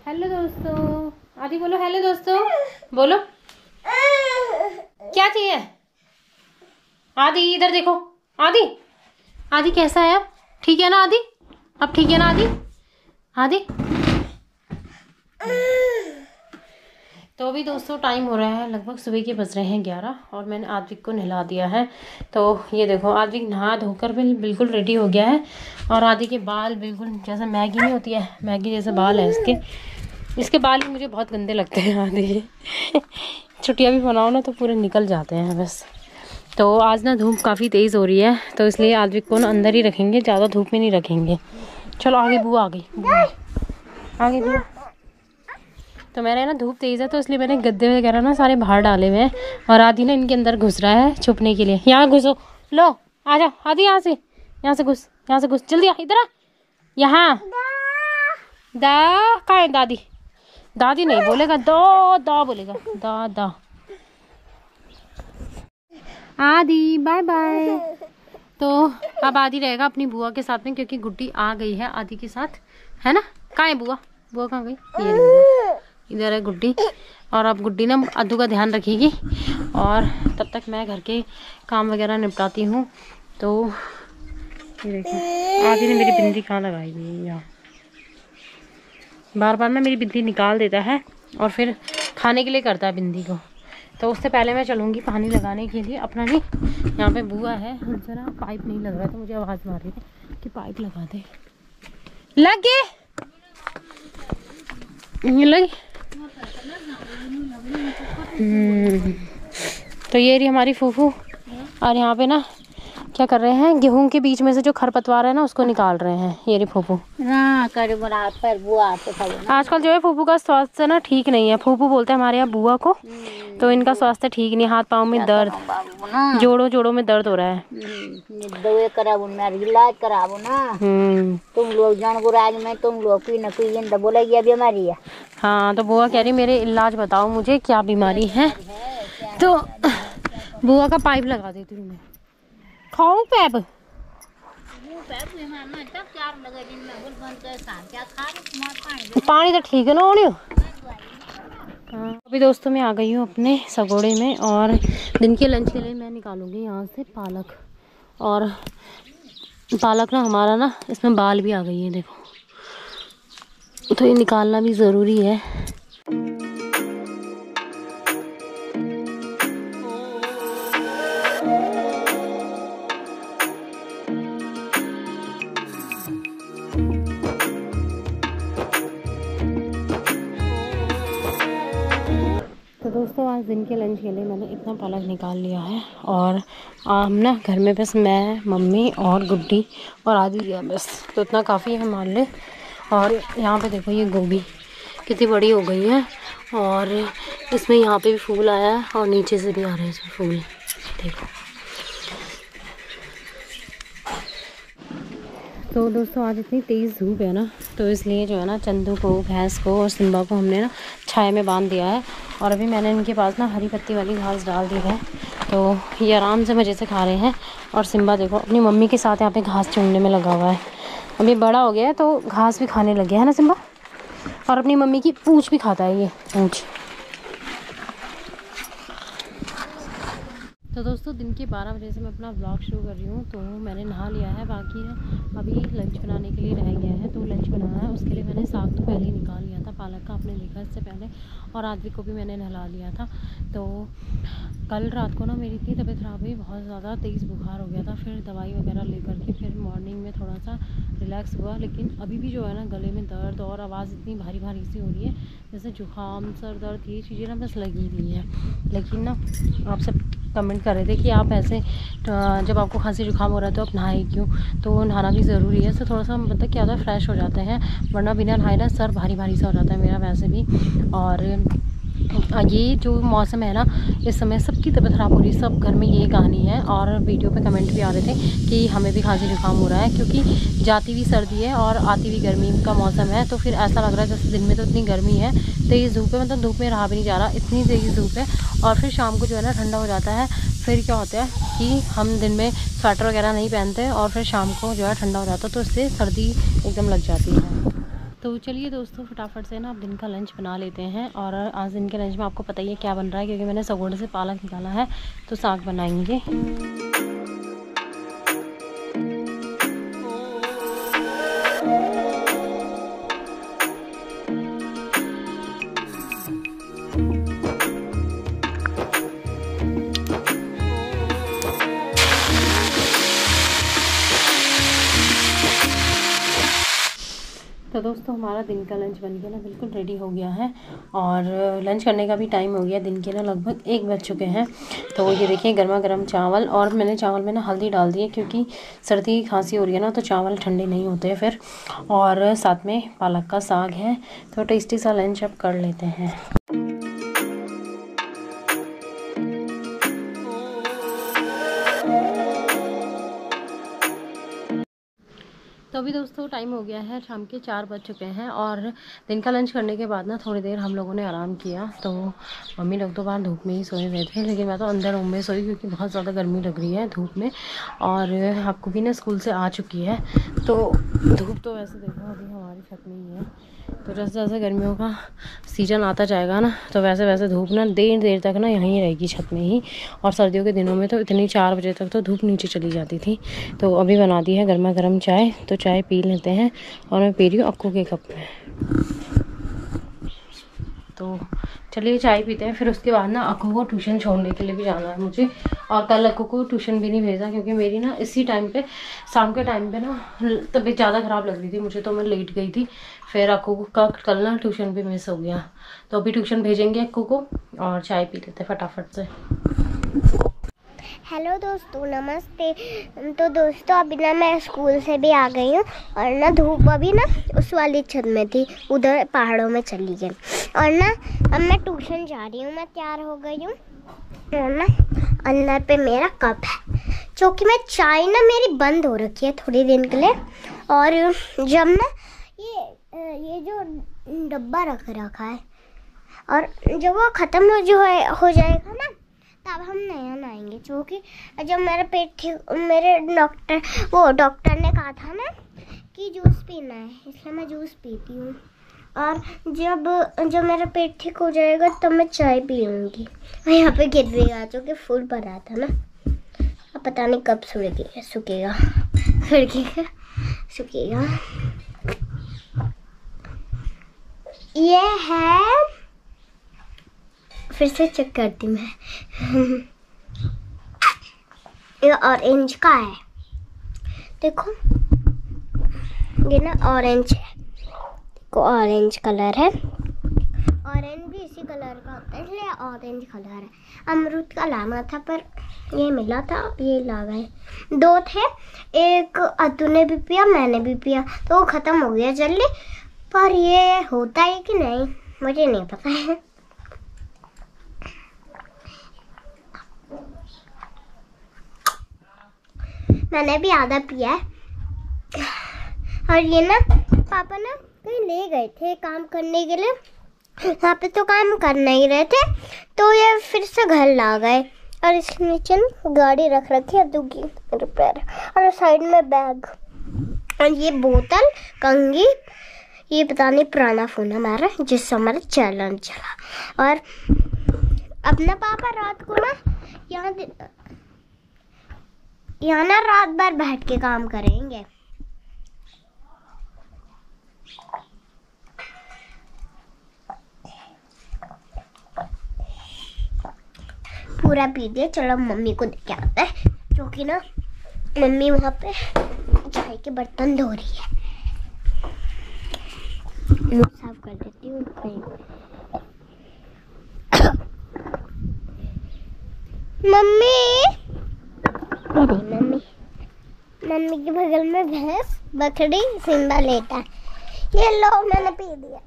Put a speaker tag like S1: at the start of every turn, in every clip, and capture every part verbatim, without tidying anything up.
S1: Hello दोस्तों, आदि बोलो हेलो दोस्तों, बोलो क्या चाहिए। आदि इधर देखो, आदि आदि कैसा है अब, ठीक है ना आदि, अब ठीक है ना आदि। आदि तो अभी दोस्तों टाइम हो रहा है, लगभग सुबह के बज रहे हैं ग्यारह और मैंने आद्विक को नहला दिया है। तो ये देखो आद्विक नहा धोकर भी बिल्कुल रेडी हो गया है और आदि के बाल बिल्कुल जैसे मैगी नहीं होती है, मैगी जैसे बाल है इसके इसके बाल भी मुझे बहुत गंदे लगते हैं आदि छुट्टियाँ भी बनाओ ना तो पूरे निकल जाते हैं बस। तो आज ना धूप काफ़ी तेज़ हो रही है तो इसलिए आद्विक को ना अंदर ही रखेंगे, ज़्यादा धूप में नहीं रखेंगे। चलो आगे बुआ आ गई, बुआ आगे बुआ। तो मैंने ना धूप तेज़ है तो इसलिए मैंने गद्दे वगैरह ना सारे बाहर डाले हुए हैं और आदि ना इनके अंदर घुस रहा है छुपने के लिए। यहाँ घुसो, लो आ जाओ आदि, यहाँ से यहाँ से घुस, यहाँ से घुस, जल्दी आ इधर आ। यहाँ दा कहाँ है दादी, दादी नहीं बोलेगा, दो दा बोलेगा, दा दा। आदि बाय बाय। तो अब आदि रहेगा अपनी बुआ के साथ में क्योंकि गुड्डी आ गई है आदि के साथ, है ना। कहाँ है बुआ, बुआ कहाँ गई, ये इधर है गुड्डी। और अब गुड्डी ना अद्दू का ध्यान रखेगी और तब तक मैं घर के काम वगैरह निपटाती हूँ। तो ये देखिए आदि ने मेरी बिंदी कहाँ लगाई हुई है, यहाँ बार बार ना मेरी बिंदी निकाल देता है और फिर खाने के लिए करता है बिंदी को। तो उससे पहले मैं चलूँगी पानी लगाने के लिए अपना। नहीं यहाँ पे बुआ है, उनसे ना पाइप नहीं लग रहा तो मुझे आवाज़ मार रही थी कि पाइप लगा दे। लग गए लग हम्म तो ये रही हमारी फूफू और यहाँ पे ना क्या कर रहे हैं, गेहूं के बीच में से जो खरपतवार है ना उसको निकाल रहे हैं। ये रही फूफू। आजकल जो है फूफू का स्वास्थ्य ना ठीक नहीं है, फूफू बोलते हैं हमारे यहाँ बुआ को, तो इनका स्वास्थ्य ठीक नहीं, हाथ पाँव में दर्द, जोड़ों जोड़ों में दर्द हो रहा है।
S2: इलाज कराबो ना, तुम लोग जान को राज में तुम लोग की न कोई बोलेगी बीमारी है।
S1: हाँ तो बुआ कह रही मेरे इलाज बताओ मुझे क्या बीमारी है, तो बुआ का पाइप लगा देती हूँ मैं। खाऊं पैप पानी तो ठीक है ना ओनियो। हाँ अभी दोस्तों मैं आ गई हूँ अपने सगोड़े में और दिन के लंच के लिए मैं निकालूंगी यहाँ से पालक। और पालक ना हमारा ना इसमें बाल भी आ गई है देखो, तो ये निकालना भी ज़रूरी है। तो दोस्तों आज दिन के लंच के लिए मैंने इतना पालक निकाल लिया है और हम ना घर में बस मैं, मम्मी और गुड्डी और आदि है बस, तो इतना काफ़ी है मान ले। और यहाँ पे देखो ये गोभी कितनी बड़ी हो गई है और इसमें यहाँ पे भी फूल आया है और नीचे से भी आ रहे हैं इसमें फूल देखो। तो दोस्तों आज इतनी तेज़ धूप है ना तो इसलिए जो है ना चंदू को, भैंस को और सिम्बा को हमने ना छाया में बांध दिया है और अभी मैंने इनके पास ना हरी पत्ती वाली घास डाल दी है तो ये आराम से मज़े से खा रहे हैं। और सिम्बा देखो अपनी मम्मी के साथ यहाँ पे घास चुनने में लगा हुआ है, अभी बड़ा हो गया है तो घास भी खाने लग गया है ना सिम्बा, और अपनी मम्मी की पूँछ भी खाता है ये पूँछ। तो दोस्तों दिन के बारह बजे से मैं अपना ब्लॉग शुरू कर रही हूँ। तो मैंने नहा लिया है, बाकी है अभी लंच बनाने के लिए रह गया है, तो लंच बनाना है। उसके लिए मैंने साग तो पहले ही निकाल लिया था पालक का, आपने देखा इससे पहले, और आद्विक को भी मैंने नहला लिया था। तो कल रात को ना मेरी इतनी तबीयत ख़राब हुई, बहुत ज़्यादा तेज़ बुखार हो गया था, फिर दवाई वगैरह लेकर के फिर मॉर्निंग में थोड़ा सा रिलैक्स हुआ। लेकिन अभी भी जो है ना गले में दर्द और आवाज़ इतनी भारी भारी सी हो रही है जैसे जुकाम, सर दर्द, ये चीज़ें ना बस लगी हुई हैं। लेकिन ना आप सब कमेंट कर रहे थे कि आप ऐसे जब आपको खांसी जुकाम हो रहा है तो आप नहाए क्यों, तो नहाना भी ज़रूरी है। तो थोड़ा सा मतलब क्या होता है फ्रेश हो जाते हैं, वरना बिना नहाए ना सर भारी भारी सा हो जाता है मेरा वैसे भी। और ये जो मौसम है ना इस समय सबकी तबीयत ख़राब हो रही है, सब घर में ये कहानी है। और वीडियो पे कमेंट भी आ रहे थे कि हमें भी खांसी जुकाम हो रहा है क्योंकि जाती भी सर्दी है और आती भी गर्मी का मौसम है। तो फिर ऐसा लग रहा है जैसे दिन में तो इतनी गर्मी है, तेज़ धूप है, मतलब धूप में रहा भी नहीं जा रहा, इतनी तेज़ धूप है। और फिर शाम को जो है ना ठंडा हो जाता है, फिर क्या होता है कि हम दिन में स्वेटर वगैरह नहीं पहनते और फिर शाम को जो है ठंडा हो जाता है, तो इससे सर्दी एकदम लग जाती है। तो चलिए दोस्तों फटाफट से ना अब दिन का लंच बना लेते हैं। और आज दिन के लंच में आपको पता ही है क्या बन रहा है, क्योंकि मैंने सगोड़े से पालक निकाला है तो साग बनाएंगे। तो दोस्तों हमारा दिन का लंच बन के ना बिल्कुल रेडी हो गया है और लंच करने का भी टाइम हो गया। दिन के ना लगभग एक बज चुके हैं। तो ये देखिए गर्मा गर्म चावल, और मैंने चावल में ना हल्दी डाल दी है क्योंकि सर्दी खांसी हो रही है ना, तो चावल ठंडे नहीं होते फिर। और साथ में पालक का साग है। तो टेस्टी सा लंच अब कर लेते हैं। तो अभी दोस्तों टाइम हो गया है, शाम के चार बज चुके हैं और दिन का लंच करने के बाद ना थोड़ी देर हम लोगों ने आराम किया। तो मम्मी लोग तो बाहर धूप में ही सोए हुए थे, लेकिन मैं तो अंदर रूम में सोई क्योंकि बहुत ज़्यादा गर्मी लग रही है धूप में। और आपको भी ना स्कूल से आ चुकी है, तो धूप तो वैसे देखो अभी हमारी छत में ही है। तो जैसे जैसे गर्मियों का सीज़न आता जाएगा ना, तो वैसे वैसे धूप ना देर देर तक ना यहीं रहेगी छत में ही। और सर्दियों के दिनों में तो इतनी चार बजे तक तो धूप नीचे चली जाती थी। तो अभी बना दी है गर्मा गर्म चाय, तो चाय पी लेते हैं। और मैं पी रही हूँ अक्कू के कप में। तो चलिए चाय पीते हैं, फिर उसके बाद ना अक्कू को ट्यूशन छोड़ने के लिए भी जाना है मुझे। और कल अक्कू को ट्यूशन भी नहीं भेजा क्योंकि मेरी ना इसी टाइम पे शाम के टाइम पे ना तबीयत ज़्यादा ख़राब लग रही थी मुझे, तो मैं लेट गई थी। फिर अक्कू का कल ना ट्यूशन भी मिस हो गया। तो अभी ट्यूशन भेजेंगे अक्कू को और चाय पी लेते फटाफट से।
S3: हेलो दोस्तों, नमस्ते। तो दोस्तों अभी ना मैं स्कूल से भी आ गई हूँ और ना धूप अभी ना उस वाली छत में थी, उधर पहाड़ों में चली गई। और ना अब मैं ट्यूशन जा रही हूँ, मैं तैयार हो गई हूँ। और ना अंदर पे मेरा कप है, क्योंकि मैं चाय ना मेरी बंद हो रखी है थोड़ी दिन के लिए। और जब ना ये ये जो डब्बा रख रखा है, और जब वो ख़त्म हो जो है हो जाएगा ना, तब हम नया लाएंगे। क्योंकि जब मेरा पेट ठीक, मेरे डॉक्टर वो डॉक्टर ने कहा था ना कि जूस पीना है, इसलिए मैं जूस पीती हूँ। और जब जब मेरा पेट ठीक हो जाएगा तब मैं चाय पीऊँगी। और यहाँ पे गिर भी गया क्योंकि फूल भरा था ना, अब पता नहीं कब सूखेगा सूखेगा सूखेगा सूखेगा ये है, फिर से चेक करती मैं। ये ऑरेंज का है, देखो ये ना ऑरेंज है, देखो ऑरेंज कलर है। ऑरेंज भी इसी कलर का होता है, इसलिए ऑरेंज कलर है। अमरूद का लाना था पर ये मिला था, ये ला गए। दो थे, एक अतु ने भी पिया, मैंने भी पिया, तो वो ख़त्म हो गया जल्दी। पर ये होता है कि नहीं मुझे नहीं पता है। मैंने भी आधा पिया है। और ये ना पापा ना कहीं ले गए थे काम करने के लिए, यहाँ पे तो काम कर नहीं रहे थे, तो ये फिर से घर ला गए। और इस नीचे गाड़ी रख रखी है दूसरी रिपेयर, और साइड में बैग, और ये बोतल, कंघी, ये पता नहीं पुराना फोन हमारा जिससे हमारा चैलेंज चला। और अपना पापा रात को ना यहाँ यहाँ ना रात भर बैठ के काम करेंगे। पूरा पी दिया, चलो मम्मी को देके आते हैं, क्योंकि ना मम्मी वहाँ पे चाय के बर्तन धो रही है। मुँह साफ कर देती हूँ। मम्मी मम्मी मम्मी के बगल में भैंस, बकरी, सिंबा लेटा है। ये लो मैंने पी दिया।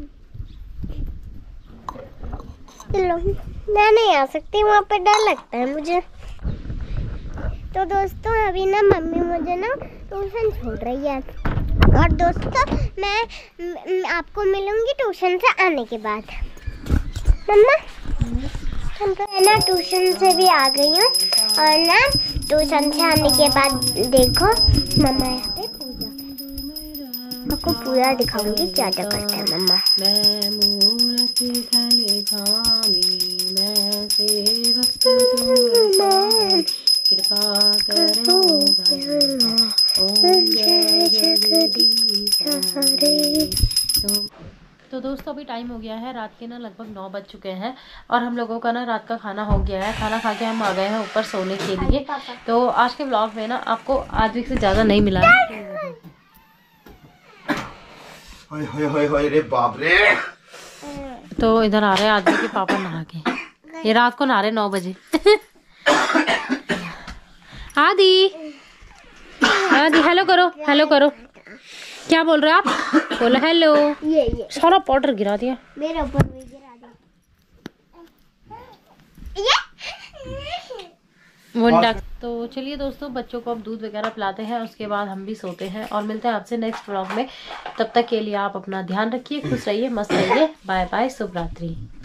S3: लो मैं नहीं आ सकती, वहाँ पे डर लगता है मुझे। तो दोस्तों अभी ना मम्मी मुझे ना ट्यूशन छोड़ रही है। और दोस्तों मैं आपको मिलूंगी ट्यूशन से आने के बाद। मम्मा हम तो ना ट्यूशन से भी आ गई हूँ, और ना ट्यूशन से आने के बाद देखो मम्मा यहाँ पे पूजा कर। आपको पूरा दिखाऊंगी क्या क्या करते हैं मम्मा।
S1: मैं मूरत खले खामी, मैं सेवक तुम्हारी, कृपा करो ओम जय जगदीश हरे। तो तो दोस्तों अभी टाइम हो गया है रात के ना लगभग नौ बज चुके हैं और हम लोगों का ना रात का खाना हो गया है। खाना खा के हम आ गए हैं ऊपर सोने के लिए। तो आज के व्लॉग में ना आपको आज से ज़्यादा नहीं मिला है।
S4: हाय हाय हाय हाय रे बाप रे।
S1: तो इधर आ रहे हैं आदमी के पापा नहा के, ये रात को नहा रहे नौ बजे। आदि आदि हेलो करो, हेलो करो। क्या बोल रहे हो आप? बोलो हेलो।
S3: ये ये
S1: सारा पाउडर गिरा दिया
S3: मेरे ऊपर भी गिरा दिया।
S1: मुंडा। तो चलिए दोस्तों बच्चों को अब दूध वगैरह पिलाते हैं, उसके बाद हम भी सोते हैं और मिलते हैं आपसे नेक्स्ट व्लॉग में। तब तक के लिए आप अपना ध्यान रखिए, खुश रहिए, मस्त रहिए। बाय बाय, शुभ रात्रि।